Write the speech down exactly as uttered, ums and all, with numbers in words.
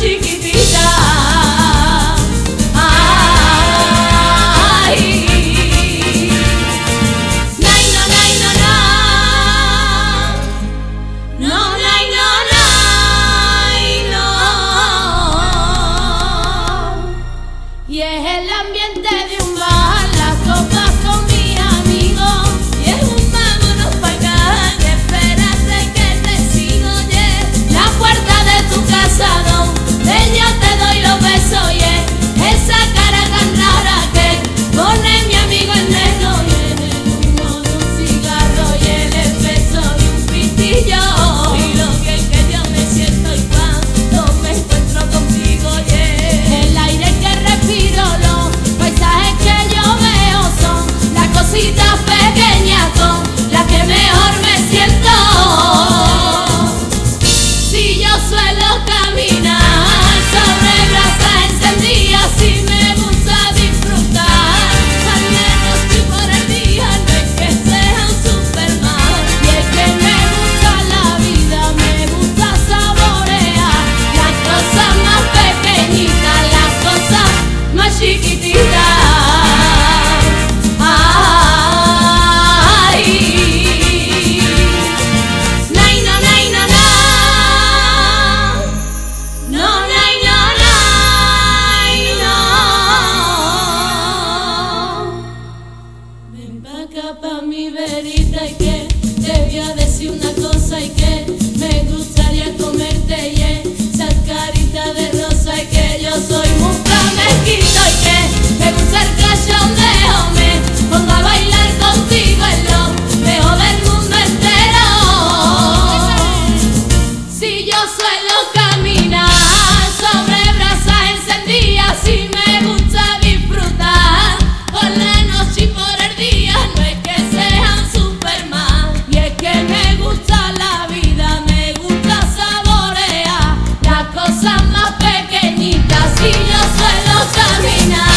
chiquitita. Y es el ambiente de un bar, las copas con mis amigos, y es un vámonos pa' acá, y espérate que te sigo, yeah. La puerta de tu casa donde yo te doy los besos, yeah. Esa cara tan rara que pone mi amigo en negro, y en el humo de un cigarro, y el beso de un pitillo, y lo bien que yo me siento y cuando me encuentro contigo, yeah. El aire que respiro, los paisajes que yo veo son las cositas pequeñas con las que mejor me siento. Si yo suelo caminar sobre brasas encendidas, si me gusta disfrutar, al menos si por el día no es que sea un Superman. Y es que me gusta la vida, me gusta saborear las cosas más pequeñitas, las cosas más chiquititas. Ay, nay, no, nay, no, no, no, nay, no, nay, no. Ven pa' acá pa' mi verita y que te voy a decir una cosa y que me gustaría comerte, y esa carita de rosa y que yo soy muy mezquito y que me gusta el cachondeo, me pongo a bailar contigo en lo mejor del mundo entero. Si yo suelo caminar sobre brasas encendidas, si me gusta disfrutar por la noche y por el día, no es que sea un Superman. Y es que me gusta la vida, me gusta saborear las cosas más pequeñitas. Si yo suelo caminar